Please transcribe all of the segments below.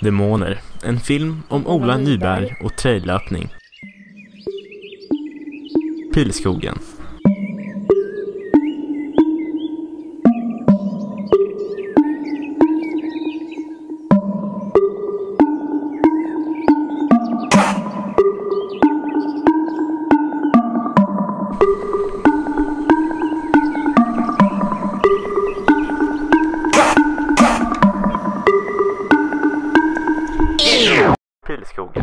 Demoner, en film om Ola Nyberg och traillöpning. Pilskogen. Pilskogen.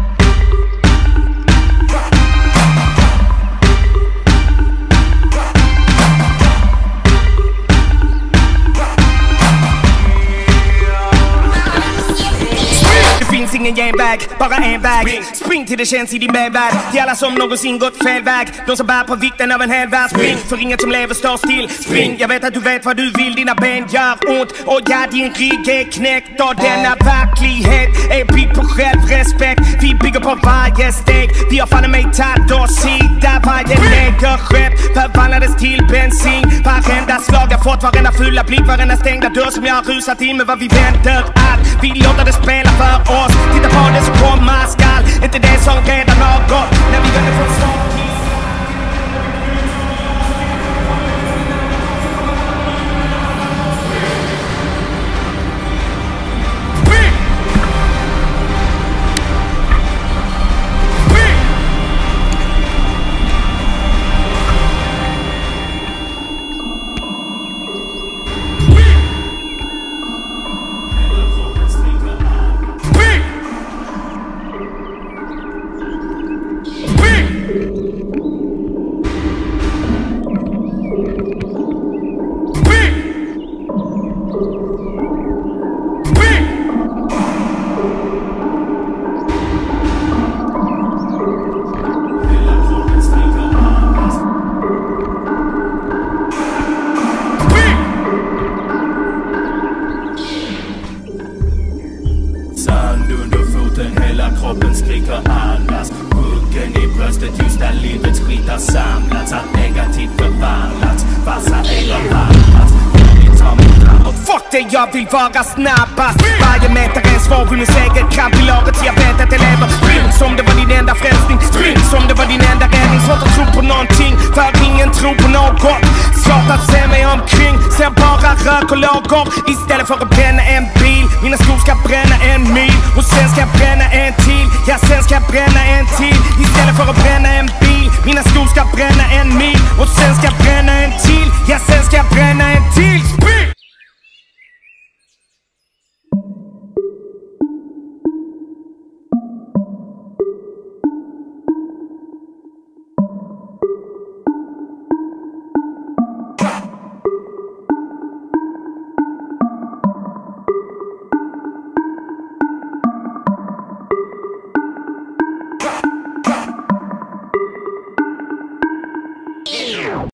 Finns ingen genväg, bara en väg. Spring till det känns i din medvärld. Till alla som någonsin gått fel väg. De som bär på vikten av en hel värld. Spring, för inget som lever står still. Spring, jag vet att du vet vad du vill. Dina ben gör ont och ja, din rygg är knäckt. Och denna verklighet är byggd på självrespekt. Vi bygger på varje steg. Vi har fan mig tagit oss sida. Varje negerskepp förvandlades till bensin. Varenda slag jag fått, varenda fulla blick, varenda stängda dörr som jag har rusat in med vad vi vänder allt. Vi låter det spela för oss. Titta på det som komma skall. Inte det som redan har gått. När vi vänder från start. Kroppen skriker andas. Huggen i bröstet just där livets skit har samlats. Att negativt förvandlats. Vassa eller vandras. Fuck det, jag vill vara snabbast. Varje meter är en svårvunnen seger. Kamp i laget så jag vet att jag lever. Spring som det var din enda frälsning. Spring som det var din enda räddning. Svårt att tro på någonting, för ingen tror på något. Svårt att se mig omkring, ser bara rök och lågor. Istället för att bränna en bil, mina skor ska bränna en mil. Och sen ska jag bränna en till, ja sen ska jag bränna en till. Istället för att bränna en bil, mina skor ska bränna en mil. Och sen ska jag